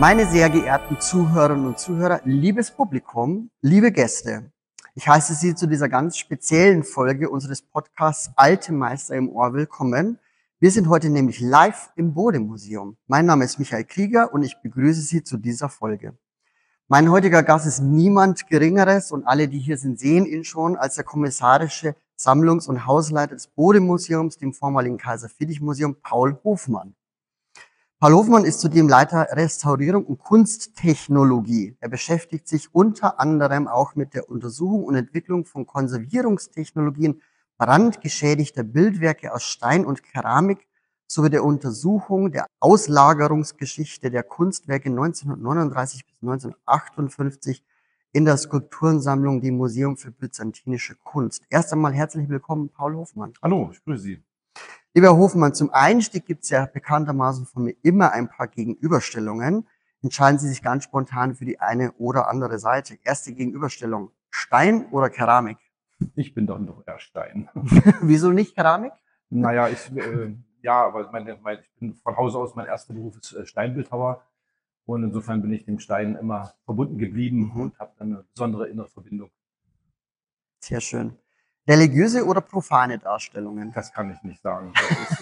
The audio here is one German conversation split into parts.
Meine sehr geehrten Zuhörerinnen und Zuhörer, liebes Publikum, liebe Gäste, ich heiße Sie zu dieser ganz speziellen Folge unseres Podcasts Alte Meister im Ohr willkommen. Wir sind heute nämlich live im Bode-Museum. Mein Name ist Michael Krieger und ich begrüße Sie zu dieser Folge. Mein heutiger Gast ist niemand Geringeres und alle, die hier sind, sehen ihn schon als der kommissarische Sammlungs- und Hausleiter des Bode-Museums, dem vormaligen Kaiser-Friedrich-Museum, Paul Hofmann. Paul Hofmann ist zudem Leiter Restaurierung und Kunsttechnologie. Er beschäftigt sich unter anderem auch mit der Untersuchung und Entwicklung von Konservierungstechnologien brandgeschädigter Bildwerke aus Stein und Keramik sowie der Untersuchung der Auslagerungsgeschichte der Kunstwerke 1939 bis 1958 in der Skulpturensammlung dem Museum für Byzantinische Kunst. Erst einmal herzlich willkommen, Paul Hofmann. Hallo, ich grüße Sie. Lieber Herr Hofmann, zum Einstieg gibt es ja bekanntermaßen von mir immer ein paar Gegenüberstellungen. Entscheiden Sie sich ganz spontan für die eine oder andere Seite. Erste Gegenüberstellung, Stein oder Keramik? Ich bin doch eher Stein. Wieso nicht Keramik? Naja, ja, aber ich bin von Hause aus, mein erster Beruf ist Steinbildhauer. Und insofern bin ich dem Stein immer verbunden geblieben und habe dann eine besondere innere Verbindung. Sehr schön. Religiöse oder profane Darstellungen? Das kann ich nicht sagen.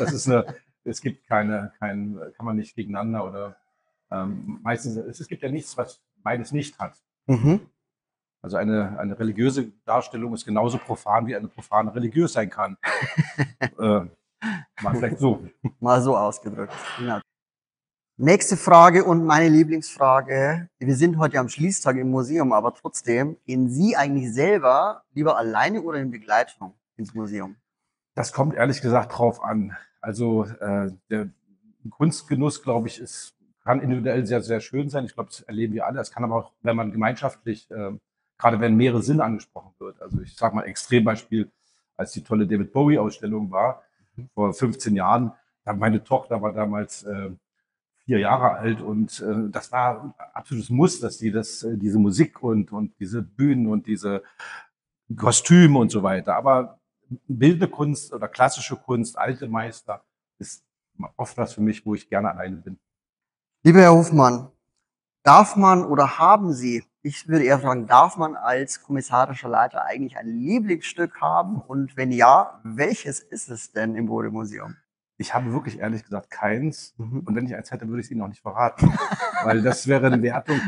Es gibt kann man nicht gegeneinander oder meistens, es gibt ja nichts, was beides nicht hat. Mhm. Also eine religiöse Darstellung ist genauso profan, wie eine profane religiös sein kann. Mal vielleicht so. Mal so ausgedrückt. Genau. Nächste Frage und meine Lieblingsfrage. Wir sind heute am Schließtag im Museum, aber trotzdem, gehen Sie eigentlich selber lieber alleine oder in Begleitung ins Museum? Das kommt ehrlich gesagt drauf an. Also der Kunstgenuss, glaube ich, kann individuell sehr, sehr schön sein. Ich glaube, das erleben wir alle. Es kann aber auch, wenn man gemeinschaftlich, gerade wenn mehrere Sinne angesprochen wird. Also ich sage mal Extrembeispiel, als die tolle David Bowie-Ausstellung war, vor 15 Jahren. Meine Tochter war damals 4 Jahre alt und das war ein absolutes Muss, dass die diese Musik und diese Bühnen und diese Kostüme und so weiter. Aber bildende Kunst oder klassische Kunst, alte Meister, ist oft was für mich, wo ich gerne alleine bin. Lieber Herr Hofmann, darf man oder haben Sie, ich würde eher fragen, darf man als kommissarischer Leiter eigentlich ein Lieblingsstück haben? Und wenn ja, welches ist es denn im Bode-Museum? Ich habe wirklich ehrlich gesagt keins. Mhm. Und wenn ich eins hätte, würde ich es Ihnen auch nicht verraten. Weil das wäre eine Wertung,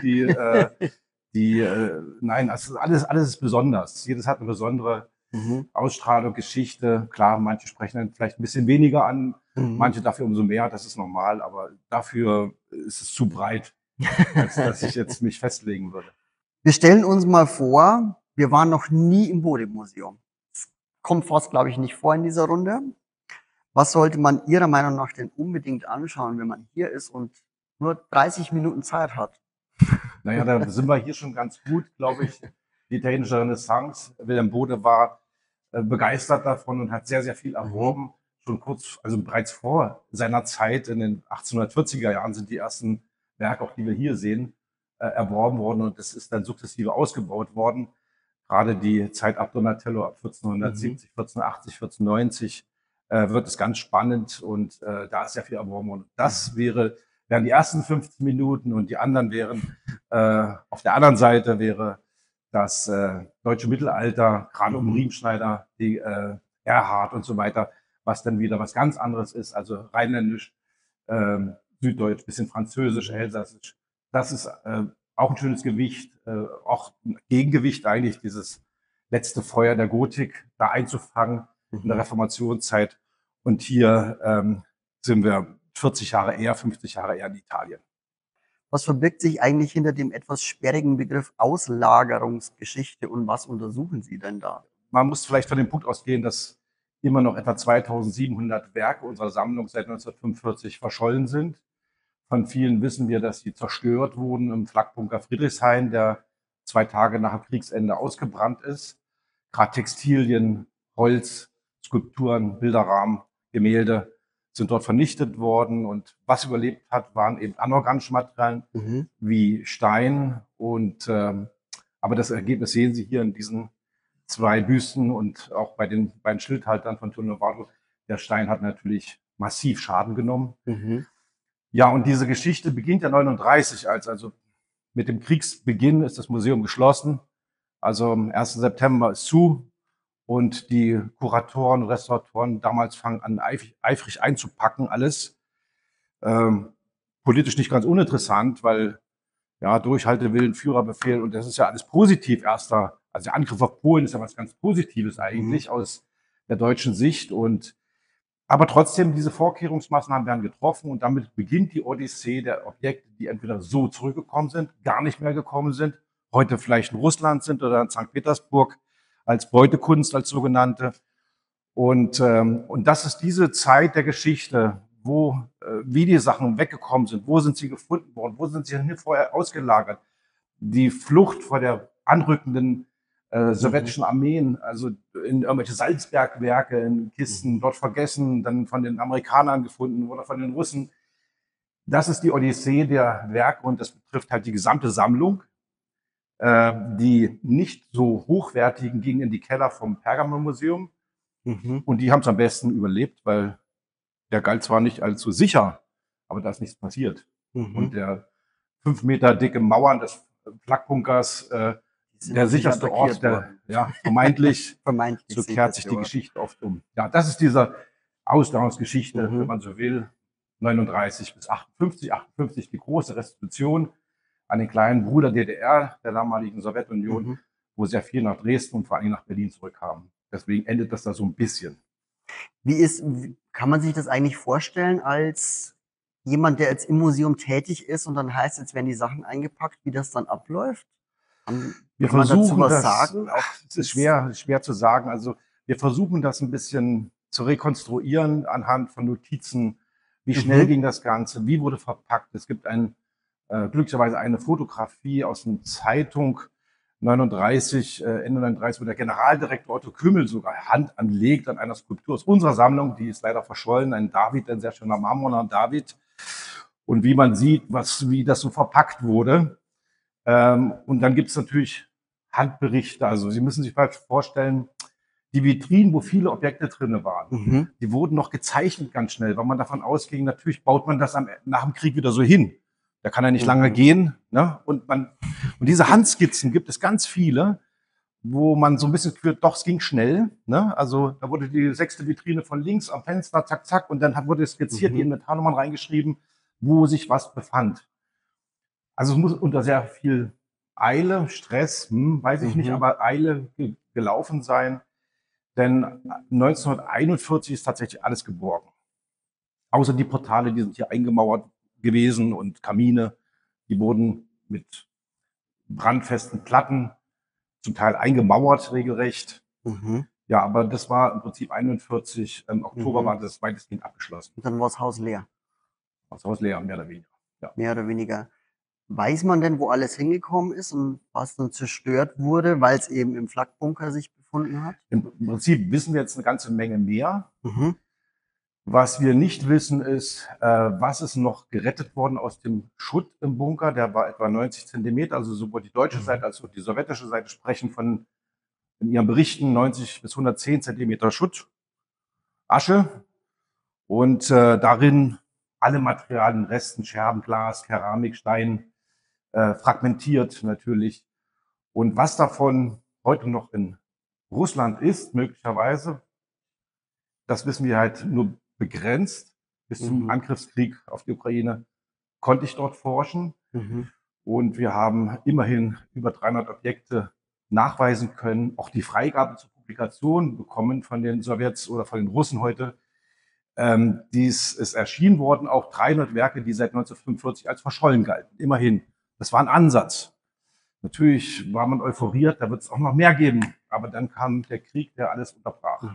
nein, also alles ist besonders. Jedes hat eine besondere Ausstrahlung, Geschichte. Klar, manche sprechen dann vielleicht ein bisschen weniger an, manche dafür umso mehr, das ist normal, aber dafür ist es zu breit, als dass ich jetzt mich festlegen würde. Wir stellen uns mal vor, wir waren noch nie im Bode-Museum. Das kommt fast, glaube ich, nicht vor in dieser Runde. Was sollte man Ihrer Meinung nach denn unbedingt anschauen, wenn man hier ist und nur 30 Minuten Zeit hat? Naja, da sind wir hier schon ganz gut, glaube ich. Die italienische Renaissance. Wilhelm Bode war begeistert davon und hat sehr, sehr viel erworben. Schon also bereits vor seiner Zeit, in den 1840er Jahren, sind die ersten Werke, auch die wir hier sehen, erworben worden und das ist dann sukzessive ausgebaut worden. Gerade die Zeit ab Donatello, ab 1470, 1480, 1490, wird es ganz spannend und da ist sehr viel erworben worden. Das wären die ersten 15 Minuten und die anderen wären, auf der anderen Seite wäre das deutsche Mittelalter, gerade um Riemschneider, die Erhard und so weiter, was dann wieder was ganz anderes ist, also rheinländisch, süddeutsch, bisschen französisch, elsässisch. Das ist auch ein schönes Gewicht, auch ein Gegengewicht eigentlich, dieses letzte Feuer der Gotik da einzufangen in der Reformationszeit. Und hier sind wir 40 Jahre eher, 50 Jahre eher in Italien. Was verbirgt sich eigentlich hinter dem etwas sperrigen Begriff Auslagerungsgeschichte und was untersuchen Sie denn da? Man muss vielleicht von dem Punkt ausgehen, dass immer noch etwa 2700 Werke unserer Sammlung seit 1945 verschollen sind. Von vielen wissen wir, dass sie zerstört wurden im Flakbunker Friedrichshain, der 2 Tage nach Kriegsende ausgebrannt ist. Gerade Textilien, Holz, Skulpturen, Bilderrahmen, Gemälde sind dort vernichtet worden. Und was überlebt hat, waren eben anorganische Materialien wie Stein. Aber das Ergebnis sehen Sie hier in diesen 2 Büsten und auch bei den beiden Schildhaltern von Tonno Varro. Der Stein hat natürlich massiv Schaden genommen. Ja, und diese Geschichte beginnt ja 39, also mit dem Kriegsbeginn ist das Museum geschlossen. Also am 1. September ist zu und die Kuratoren und Restauratoren damals fangen an, eifrig einzupacken, alles. Ähm, Politisch nicht ganz uninteressant, weil ja, Durchhaltewillen, Führerbefehl und das ist ja alles positiv erster. Also der Angriff auf Polen ist ja was ganz Positives eigentlich aus der deutschen Sicht und aber trotzdem, diese Vorkehrungsmaßnahmen werden getroffen und damit beginnt die Odyssee der Objekte, die entweder so zurückgekommen sind, gar nicht mehr gekommen sind, heute vielleicht in Russland sind oder in St. Petersburg als Beutekunst, als sogenannte. Und das ist diese Zeit der Geschichte, wo, wie die Sachen weggekommen sind, wo sind sie gefunden worden, wo sind sie vorher ausgelagert. Die Flucht vor der anrückenden sowjetischen Armeen, also in irgendwelche Salzbergwerke, in Kisten dort vergessen, dann von den Amerikanern gefunden oder von den Russen. Das ist die Odyssee der Werke und das betrifft halt die gesamte Sammlung. Die nicht so hochwertigen gingen in die Keller vom Pergamon-Museum und die haben es am besten überlebt, weil der galt zwar nicht allzu sicher, aber da ist nichts passiert. Und der 5 Meter dicke Mauern des Flakbunkers, der sicherste Ort, der, ja, vermeintlich, so kehrt sich die Geschichte oft um. Ja, das ist diese Ausdauerungsgeschichte, wenn man so will, 39 bis 58, 58 die große Restitution an den kleinen Bruder DDR, der damaligen Sowjetunion, wo sehr viel nach Dresden und vor allem nach Berlin zurückkamen. Deswegen endet das da so ein bisschen. Kann man sich das eigentlich vorstellen als jemand, der jetzt im Museum tätig ist und dann heißt, jetzt werden die Sachen eingepackt, wie das dann abläuft? Wir kann man dazu versuchen was das, sagen? es ist schwer zu sagen. Also wir versuchen das ein bisschen zu rekonstruieren anhand von Notizen. Wie schnell ging das Ganze? Wie wurde verpackt? Es gibt glücklicherweise eine Fotografie aus einer Zeitung 39, Ende 39, wo der Generaldirektor Otto Kümmel sogar Hand anlegt an einer Skulptur aus unserer Sammlung, die ist leider verschollen, ein David, ein sehr schöner marmorner David. Und wie man sieht, wie das so verpackt wurde. Und dann gibt es natürlich Handberichte. Also Sie müssen sich mal vorstellen, die Vitrinen, wo viele Objekte drin waren, die wurden noch gezeichnet ganz schnell, weil man davon ausging, natürlich baut man das nach dem Krieg wieder so hin. Da kann er nicht lange gehen. Ne? Und diese Handskizzen gibt es ganz viele, wo man so ein bisschen spürt, doch, es ging schnell. Ne? Also da wurde die 6. Vitrine von links am Fenster, zack, zack, und dann wurde skizziert, die Inventarnummern reingeschrieben, wo sich was befand. Also es muss unter sehr viel Eile, Stress, weiß ich nicht, aber Eile gelaufen sein. Denn 1941 ist tatsächlich alles geborgen. Außer die Portale, die sind hier eingemauert gewesen und Kamine, die wurden mit brandfesten Platten zum Teil eingemauert regelrecht. Ja, aber das war im Prinzip 41, im Oktober war das weitestgehend abgeschlossen. Und dann war das Haus leer. Das Haus leer, mehr oder weniger. Ja. Mehr oder weniger. Weiß man denn, wo alles hingekommen ist und was dann zerstört wurde, weil es eben im Flakbunker sich befunden hat? Im Prinzip wissen wir jetzt eine ganze Menge mehr. Was wir nicht wissen, ist, was ist noch gerettet worden aus dem Schutt im Bunker. Der war etwa 90 Zentimeter. Also sowohl die deutsche Seite als auch die sowjetische Seite sprechen von, in ihren Berichten, 90 bis 110 Zentimeter Schutt, Asche. Und darin alle Materialien, Resten, Scherben, Glas, Keramik, Stein, fragmentiert natürlich. Und was davon heute noch in Russland ist, möglicherweise, das wissen wir halt nur begrenzt. Bis zum Angriffskrieg auf die Ukraine konnte ich dort forschen. Und wir haben immerhin über 300 Objekte nachweisen können, auch die Freigabe zur Publikation bekommen von den Sowjets oder von den Russen heute. Dies ist erschienen worden, auch 300 Werke, die seit 1945 als verschollen galten. Immerhin. Das war ein Ansatz. Natürlich war man euphoriert, da wird es auch noch mehr geben. Aber dann kam der Krieg, der alles unterbrach.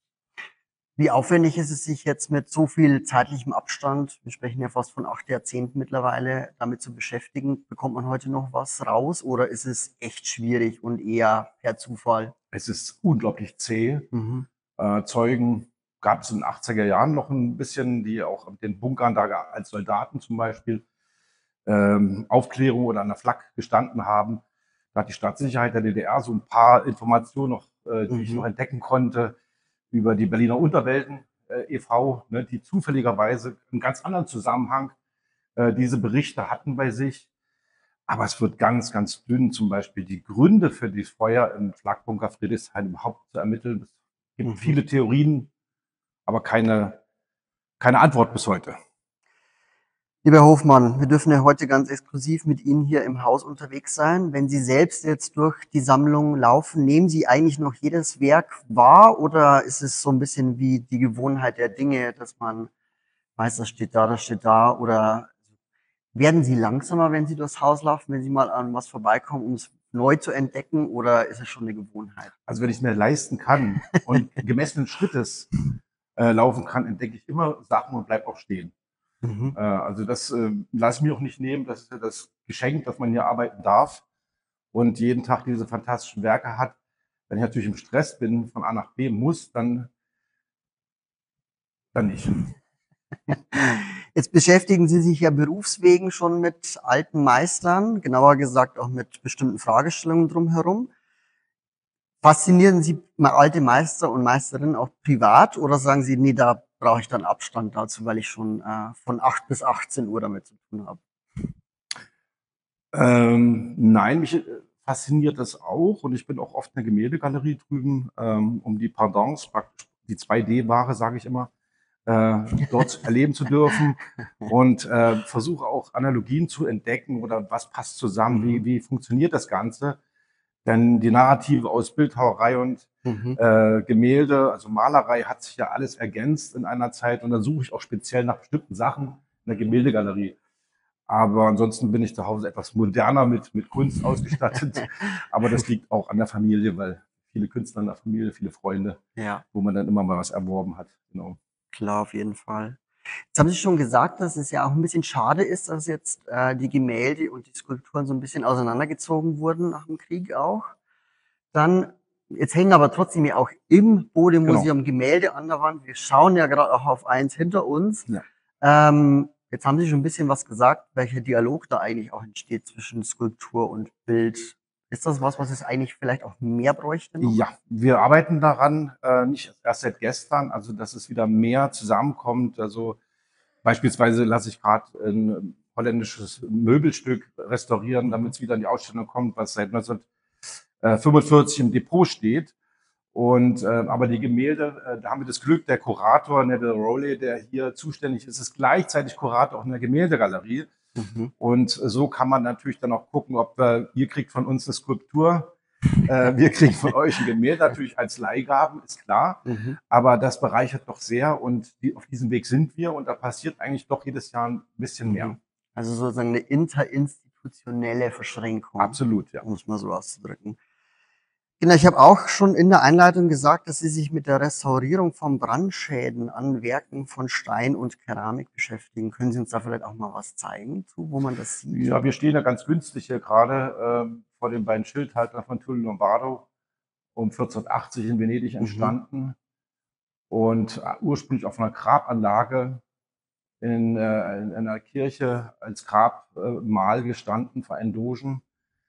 Wie aufwendig ist es, sich jetzt mit so viel zeitlichem Abstand, wir sprechen ja fast von 8 Jahrzehnten mittlerweile, damit zu beschäftigen? Bekommt man heute noch was raus oder ist es echt schwierig und eher per Zufall? Es ist unglaublich zäh. Zeugen gab es in den 80er Jahren noch ein bisschen, die auch in den Bunkern da als Soldaten zum Beispiel Aufklärung oder an der Flak gestanden haben. Da hat die Staatssicherheit der DDR so ein paar Informationen noch, die ich noch entdecken konnte, über die Berliner Unterwelten e.V., ne, die zufälligerweise im ganz anderen Zusammenhang diese Berichte hatten bei sich. Aber es wird ganz, ganz dünn, zum Beispiel die Gründe für das Feuer im Flakbunker Friedrichshain überhaupt zu ermitteln. Es gibt viele Theorien, aber keine Antwort bis heute. Lieber Herr Hofmann, wir dürfen ja heute ganz exklusiv mit Ihnen hier im Haus unterwegs sein. Wenn Sie selbst jetzt durch die Sammlung laufen, nehmen Sie eigentlich noch jedes Werk wahr oder ist es so ein bisschen wie die Gewohnheit der Dinge, dass man weiß, das steht da oder werden Sie langsamer, wenn Sie durchs Haus laufen, wenn Sie mal an was vorbeikommen, um es neu zu entdecken oder ist es schon eine Gewohnheit? Also wenn ich es mir leisten kann und gemessenen Schrittes laufen kann, entdecke ich immer Sachen und bleibe auch stehen. Also das lasse ich mir auch nicht nehmen. Das ist ja das Geschenk, dass man hier arbeiten darf und jeden Tag diese fantastischen Werke hat. Wenn ich natürlich im Stress bin, von A nach B muss, dann nicht. Jetzt beschäftigen Sie sich ja berufswegen schon mit alten Meistern, genauer gesagt auch mit bestimmten Fragestellungen drumherum. Faszinieren Sie mal alte Meister und Meisterinnen auch privat oder sagen Sie, nee, da brauche ich dann Abstand dazu, weil ich schon von 8 bis 18 Uhr damit zu tun habe? Nein, mich fasziniert das auch und ich bin auch oft in der Gemäldegalerie drüben, um die Pardons, praktisch die 2D-Ware, sage ich immer, dort erleben zu dürfen und versuche auch Analogien zu entdecken oder was passt zusammen, wie funktioniert das Ganze. Denn die Narrative aus Bildhauerei und Gemälde, also Malerei, hat sich ja alles ergänzt in einer Zeit und dann suche ich auch speziell nach bestimmten Sachen in der Gemäldegalerie. Aber ansonsten bin ich zu Hause etwas moderner mit Kunst ausgestattet. Aber das liegt auch an der Familie, weil viele Künstler in der Familie, viele Freunde, Ja, wo man dann immer mal was erworben hat. Genau. klar, auf jeden Fall. Jetzt haben Sie schon gesagt, dass es ja auch ein bisschen schade ist, dass jetzt die Gemälde und die Skulpturen so ein bisschen auseinandergezogen wurden nach dem Krieg auch. Dann, jetzt hängen aber trotzdem ja auch im Genau. Bode-Museum Gemälde an der Wand. Wir schauen ja gerade auch auf eins hinter uns. Ja. Jetzt haben Sie schon ein bisschen was gesagt, welcher Dialog da eigentlich auch entsteht zwischen Skulptur und Bild. Ist das was, was es eigentlich vielleicht auch mehr bräuchte noch? Ja, wir arbeiten daran, nicht erst seit gestern, also dass es wieder mehr zusammenkommt. Also beispielsweise lasse ich gerade ein holländisches Möbelstück restaurieren, damit es wieder in die Ausstellung kommt, was seit 1945 im Depot steht. Und aber die Gemälde, da haben wir das Glück, der Kurator Neville Rowley, der hier zuständig ist, ist gleichzeitig Kurator auch in der Gemäldegalerie. Und so kann man natürlich dann auch gucken, ob ihr kriegt von uns eine Skulptur, wir kriegen von euch ein Gemälde, natürlich als Leihgaben, ist klar. Aber das bereichert doch sehr und auf diesem Weg sind wir und da passiert eigentlich doch jedes Jahr ein bisschen mehr. Also sozusagen eine interinstitutionelle Verschränkung, Absolut, ja. um es mal so auszudrücken. Genau, ich habe auch schon in der Einleitung gesagt, dass Sie sich mit der Restaurierung von Brandschäden an Werken von Stein und Keramik beschäftigen. Können Sie uns da vielleicht auch mal was zeigen, wo man das sieht? Ja, wir stehen ja ganz günstig hier gerade vor den beiden Schildhaltern von Tullio Lombardo, um 1480 in Venedig entstanden und ursprünglich auf einer Grabanlage in einer Kirche als Grabmal gestanden für einen Dogen.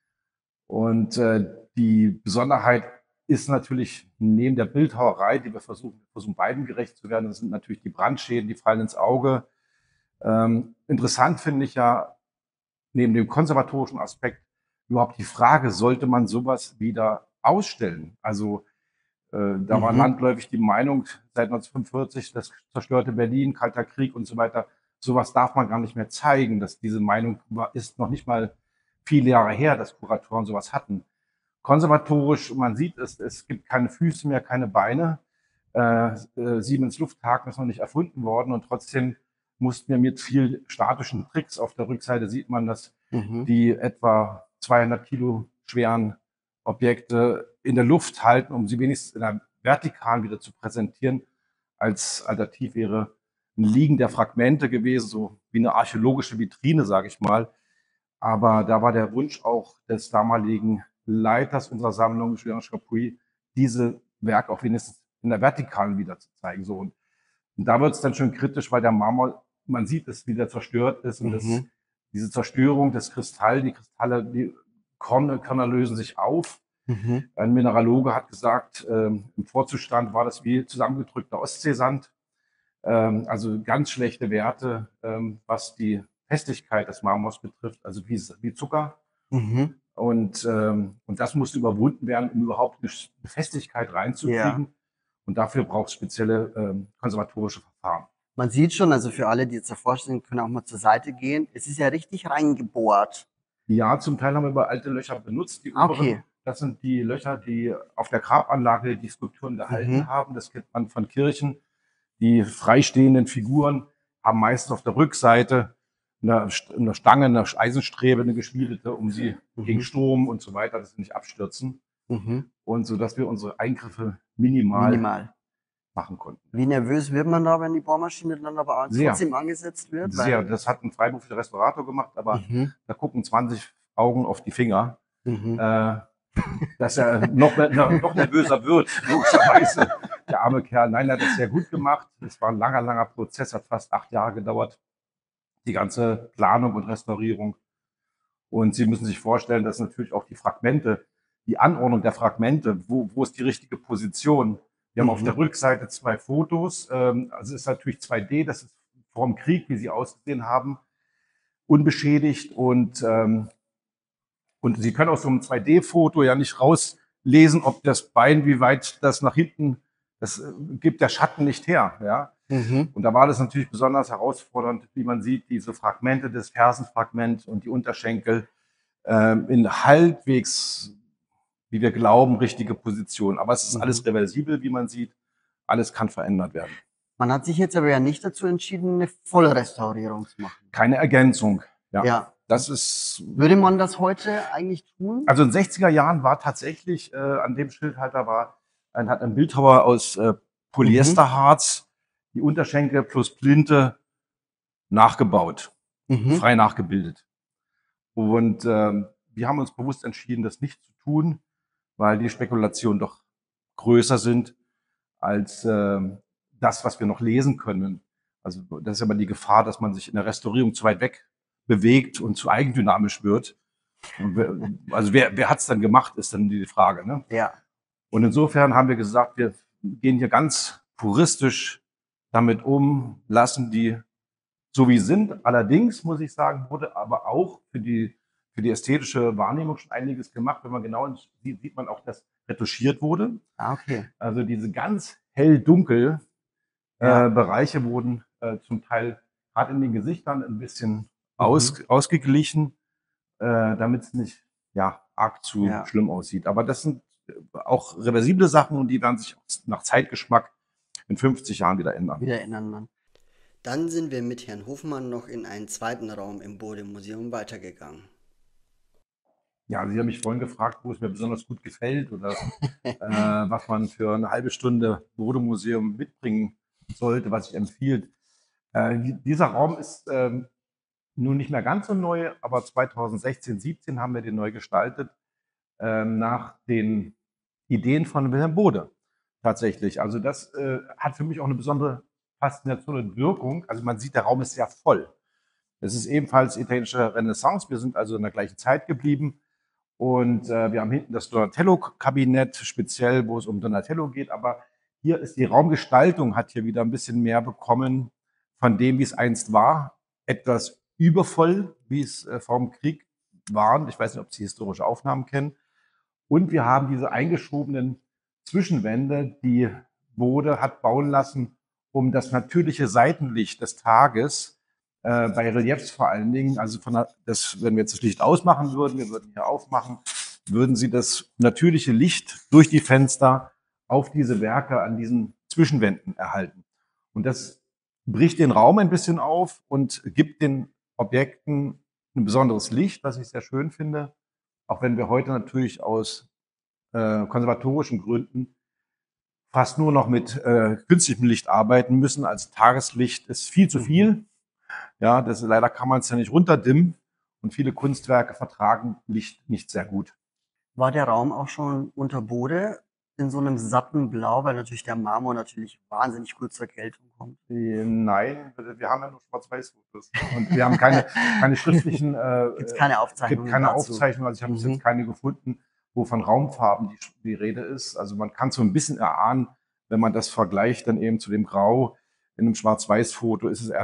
Und die Besonderheit ist natürlich neben der Bildhauerei, die wir versuchen beiden gerecht zu werden, das sind natürlich die Brandschäden, die fallen ins Auge. Interessant finde ich ja neben dem konservatorischen Aspekt überhaupt die Frage, sollte man sowas wieder ausstellen? Also da war landläufig die Meinung seit 1945, das zerstörte Berlin, Kalter Krieg und so weiter, sowas darf man gar nicht mehr zeigen. Dass diese Meinung ist noch nicht mal viele Jahre her, dass Kuratoren sowas hatten. Konservatorisch, man sieht es, es gibt keine Füße mehr, keine Beine. Siemens Lufthaken ist noch nicht erfunden worden und trotzdem mussten wir mit viel statischen Tricks, auf der Rückseite sieht man, dass die etwa 200 Kilo schweren Objekte in der Luft halten, um sie wenigstens in der Vertikalen wieder zu präsentieren. Als Alternativ wäre ein Liegen der Fragmente gewesen, so wie eine archäologische Vitrine, sage ich mal. Aber da war der Wunsch auch des damaligen Leiters unserer Sammlung, Julien Chapuis, diese Werke auch wenigstens in der Vertikalen wieder zu zeigen. So. Und da wird es dann schon kritisch, weil der Marmor, man sieht es, wie der zerstört ist. Und diese Zerstörung des Kristall, die Kristalle, die Körner lösen sich auf. Ein Mineraloge hat gesagt, im Vorzustand war das wie zusammengedrückter Ostseesand. Also ganz schlechte Werte, was die Festigkeit des Marmors betrifft, also wie Zucker. Mhm. Und das musste überwunden werden, um überhaupt eine Festigkeit reinzukriegen. Ja. Und dafür braucht es spezielle konservatorische Verfahren. Man sieht schon, also für alle, die jetzt davor stehen, können auch mal zur Seite gehen. Es ist ja richtig reingebohrt. Ja, zum Teil haben wir über alte Löcher benutzt. Die Ah, oberen, okay. das sind die Löcher, die auf der Grabanlage die Skulpturen gehalten Mhm. haben. Das kennt man von Kirchen. Die freistehenden Figuren haben meistens auf der Rückseite eine Stange, eine Eisenstrebe, eine geschmiedete, um sie gegen Sturm und so weiter, dass sie nicht abstürzen. Mhm. Und so, dass wir unsere Eingriffe minimal Minimal. machen konnten. Wie nervös wird man da, wenn die Bohrmaschine dann aber Sehr. trotzdem angesetzt wird? Sehr. Das hat ein freiberuflicher Restaurator gemacht, aber Mhm. da gucken 20 Augen auf die Finger. Mhm. Dass er noch nervöser wird, logischerweise, der arme Kerl. Nein, er hat das sehr gut gemacht. Es war ein langer Prozess, hat fast 8 Jahre gedauert, die ganze Planung und Restaurierung. Und Sie müssen sich vorstellen, dass natürlich auch die Fragmente, die Anordnung der Fragmente, wo ist die richtige Position? Wir haben auf der Rückseite 2 Fotos, also es ist natürlich 2D, das ist vor dem Krieg, wie sie ausgesehen haben, unbeschädigt und Sie können aus so einem 2D-Foto ja nicht rauslesen, ob das Bein, wie weit das nach hinten, das gibt der Schatten nicht her. Ja? Mhm. Und da war das natürlich besonders herausfordernd, wie man sieht, diese Fragmente, das Fersenfragment und die Unterschenkel in halbwegs, wie wir glauben, richtige Position. Aber es ist alles reversibel, wie man sieht. Alles kann verändert werden. Man hat sich jetzt aber ja nicht dazu entschieden, eine Vollrestaurierung zu machen. Keine Ergänzung. Ja. Das ist. Würde man das heute eigentlich tun? Also in den 60er Jahren war tatsächlich an dem Schildhalter hat ein Bildhauer aus Polyesterharz die Unterschenkel plus Plinte nachgebaut, frei nachgebildet. Und wir haben uns bewusst entschieden, das nicht zu tun, weil die Spekulationen doch größer sind als das, was wir noch lesen können. Also das ist aber die Gefahr, dass man sich in der Restaurierung zu weit weg bewegt und zu eigendynamisch wird. Also wer hat es dann gemacht, ist dann die Frage. Ne? Ja. Und insofern haben wir gesagt, wir gehen hier ganz puristisch damit um, lassen die so wie sind. Allerdings muss ich sagen, wurde aber auch für die ästhetische Wahrnehmung schon einiges gemacht. Wenn man genau sieht, sieht man auch, dass retuschiert wurde. Ah, okay. Also diese ganz hell-dunkel Bereiche wurden zum Teil gerade in den Gesichtern ein bisschen ausgeglichen, damit es nicht arg zu schlimm aussieht. Aber das sind auch reversible Sachen und die werden sich nach Zeitgeschmack in 50 Jahren wieder ändern. Dann sind wir mit Herrn Hofmann noch in einen zweiten Raum im Bode-Museum weitergegangen. Ja, Sie haben mich vorhin gefragt, wo es mir besonders gut gefällt oder was man für eine halbe Stunde Bode-Museum mitbringen sollte, was ich empfiehlt. Dieser Raum ist nun nicht mehr ganz so neu, aber 2016, 17 haben wir den neu gestaltet nach den Ideen von Wilhelm Bode tatsächlich. Also das hat für mich auch eine besondere Faszination und Wirkung. Also man sieht, der Raum ist sehr voll. Es ist ebenfalls italienische Renaissance. Wir sind also in der gleichen Zeit geblieben. Und wir haben hinten das Donatello-Kabinett, speziell, wo es um Donatello geht. Aber hier ist die Raumgestaltung, hat hier wieder ein bisschen mehr bekommen von dem, wie es einst war. Etwas übervoll, wie es vor dem Krieg waren. Ich weiß nicht, ob Sie historische Aufnahmen kennen. Und wir haben diese eingeschobenen Zwischenwände, die Bode hat bauen lassen, um das natürliche Seitenlicht des Tages bei Reliefs vor allen Dingen, also wenn wir jetzt das Licht ausmachen würden, wir würden hier aufmachen, würden Sie das natürliche Licht durch die Fenster auf diese Werke an diesen Zwischenwänden erhalten. Und das bricht den Raum ein bisschen auf und gibt den Objekten ein besonderes Licht, was ich sehr schön finde, auch wenn wir heute natürlich aus konservatorischen Gründen fast nur noch mit künstlichem Licht arbeiten müssen. Als Tageslicht ist viel zu viel. Ja, leider kann man es ja nicht runterdimmen und viele Kunstwerke vertragen Licht nicht sehr gut. War der Raum auch schon unter Bode in so einem satten Blau, weil natürlich der Marmor natürlich wahnsinnig gut zur Geltung kommt? Nein, wir haben ja nur Schwarz-Weiß-Fotos und wir haben keine schriftlichen. Gibt es keine Aufzeichnungen? Gibt keine Aufzeichnungen, also ich habe jetzt keine gefunden, wo von Raumfarben die Rede ist. Also man kann so ein bisschen erahnen, wenn man das vergleicht dann eben zu dem Grau in einem Schwarz-Weiß-Foto, ist es eher ein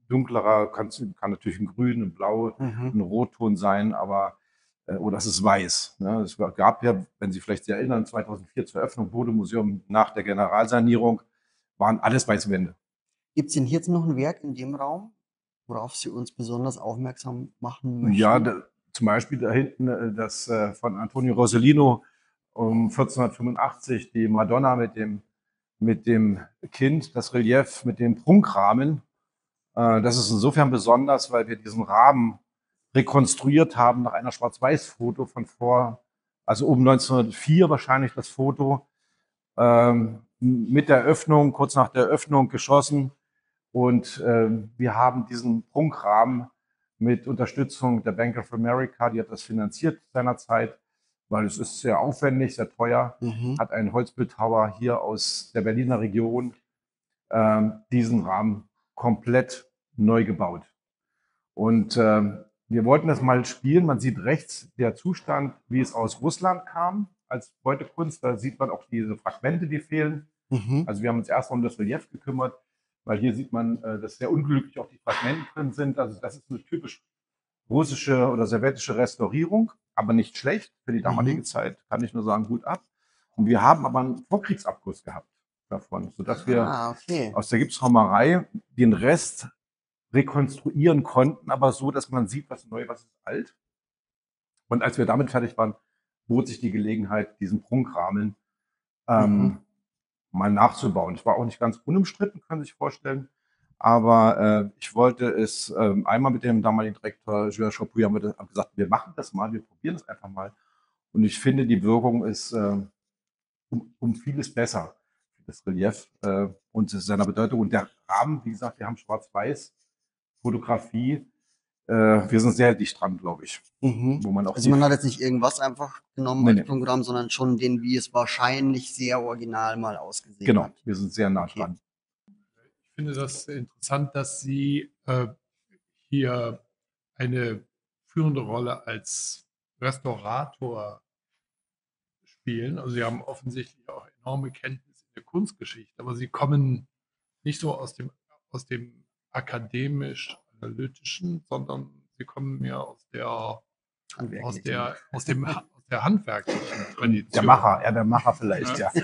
dunklerer, kann natürlich ein Grün, ein Blau, ein Rotton sein, aber oder es ist weiß. Ne? Es gab ja, wenn Sie vielleicht sich erinnern, 2004 zur Eröffnung Bode-Museum nach der Generalsanierung, waren alles weiße Wände. Gibt es denn jetzt noch ein Werk in dem Raum, worauf Sie uns besonders aufmerksam machen Ja, möchten? zum Beispiel da hinten das von Antonio Rossellino um 1485, die Madonna mit dem Kind, das Relief mit dem Prunkrahmen. Das ist insofern besonders, weil wir diesen Rahmen rekonstruiert haben nach einer Schwarz-Weiß-Foto von vor, also um 1904 wahrscheinlich das Foto, mit der Öffnung, kurz nach der Öffnung geschossen. Und wir haben diesen Prunkrahmen mit Unterstützung der Bank of America, die hat das finanziert seinerzeit, weil es ist sehr aufwendig, sehr teuer, hat ein Holzbildhauer hier aus der Berliner Region diesen Rahmen komplett neu gebaut. Und wir wollten das mal spielen. Man sieht rechts der Zustand, wie es aus Russland kam als Beutekunst. Da sieht man auch diese Fragmente, die fehlen. Also wir haben uns erst um das Relief gekümmert, weil hier sieht man, dass sehr unglücklich auch die Fragmente drin sind. Also das ist eine typisch russische oder sowjetische Restaurierung, aber nicht schlecht für die damalige Zeit, kann ich nur sagen, gut ab. Und wir haben aber einen Vorkriegsabguss gehabt davon, sodass wir aus der Gipsraumerei den Rest rekonstruieren konnten, aber so, dass man sieht, was neu, was ist alt. Und als wir damit fertig waren, bot sich die Gelegenheit, diesen Prunkrahmen mal nachzubauen. Es war auch nicht ganz unumstritten, können Sie sich vorstellen. Aber ich wollte es einmal mit dem damaligen Direktor Julien Chapuis haben wir gesagt, wir machen das mal, wir probieren es einfach mal. Und ich finde, die Wirkung ist um vieles besser. Das Relief und seiner Bedeutung. Und der Rahmen, wie gesagt, wir haben Schwarz-Weiß, Fotografie. Wir sind sehr dicht dran, glaube ich. Wo man auch Also man hat jetzt nicht irgendwas einfach genommen als Programm, sondern schon den, wie es wahrscheinlich sehr original mal ausgesehen hat. Genau, wir sind sehr nah dran. Ich finde das interessant, dass Sie hier eine führende Rolle als Restaurator spielen. Also Sie haben offensichtlich auch enorme Kenntnis in der Kunstgeschichte, aber Sie kommen nicht so aus dem akademisch-analytischen, sondern Sie kommen mehr aus der handwerklichen Tradition. Der Macher vielleicht, ja.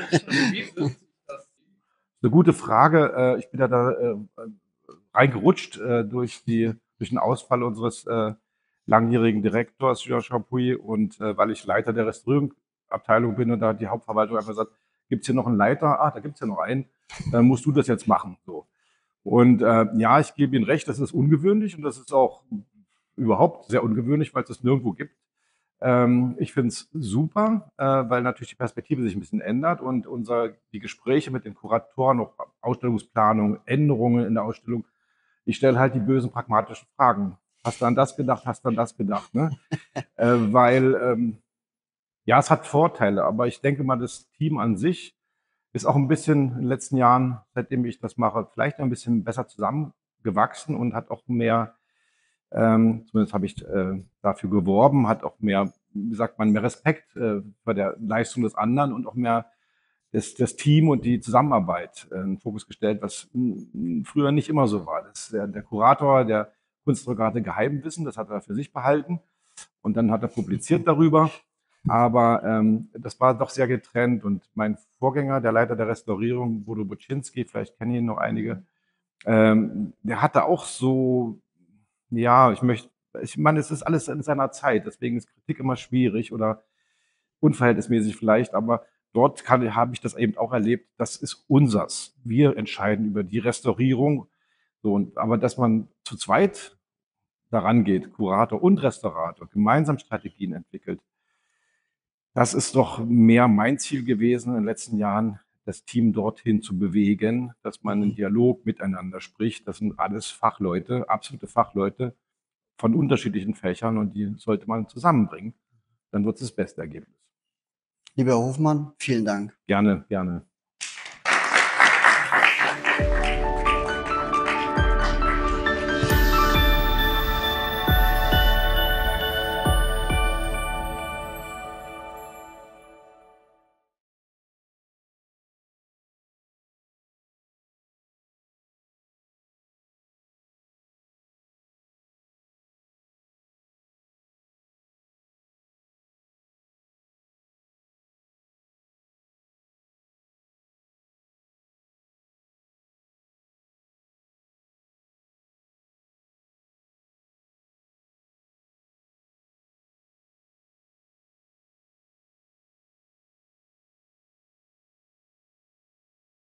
Eine gute Frage. Ich bin da reingerutscht durch den Ausfall unseres langjährigen Direktors, Julien Chapuis, und weil ich Leiter der Restaurierungsabteilung bin und da die Hauptverwaltung einfach sagt, gibt es hier noch einen Leiter? Ah, da gibt es ja noch einen. Dann musst du das jetzt machen. So. Und ja, ich gebe Ihnen recht, das ist ungewöhnlich und das ist auch überhaupt sehr ungewöhnlich, weil es das nirgendwo gibt. Ich finde es super, weil natürlich die Perspektive sich ein bisschen ändert und die Gespräche mit den Kuratoren, auch Ausstellungsplanung, Änderungen in der Ausstellung, ich stelle halt die bösen pragmatischen Fragen. Hast du an das gedacht, hast du an das gedacht? Ne? Weil, ja, es hat Vorteile, aber ich denke mal, das Team an sich ist auch ein bisschen in den letzten Jahren, seitdem ich das mache, vielleicht ein bisschen besser zusammengewachsen und hat auch mehr zumindest habe ich dafür geworben, hat auch mehr, wie sagt man, mehr Respekt vor der Leistung des anderen und auch mehr das Team und die Zusammenarbeit in den Fokus gestellt, was früher nicht immer so war. Der Kurator, der Kunstdrucker hatte Geheimwissen, das hat er für sich behalten und dann hat er publiziert darüber. Aber das war doch sehr getrennt und mein Vorgänger, der Leiter der Restaurierung, Bodo Buczynski, vielleicht kennen ihn noch einige, der hatte auch so, ja, ich meine, es ist alles in seiner Zeit, deswegen ist Kritik immer schwierig oder unverhältnismäßig vielleicht, aber dort habe ich das eben auch erlebt, das ist unsers. Wir entscheiden über die Restaurierung. So, aber dass man zu zweit daran geht, Kurator und Restaurator, gemeinsam Strategien entwickelt, das ist doch mehr mein Ziel gewesen in den letzten Jahren, das Team dorthin zu bewegen, dass man einen Dialog miteinander spricht. Das sind alles Fachleute, absolute Fachleute von unterschiedlichen Fächern und die sollte man zusammenbringen. Dann wird es das beste Ergebnis. Lieber Herr Hofmann, vielen Dank. Gerne, gerne.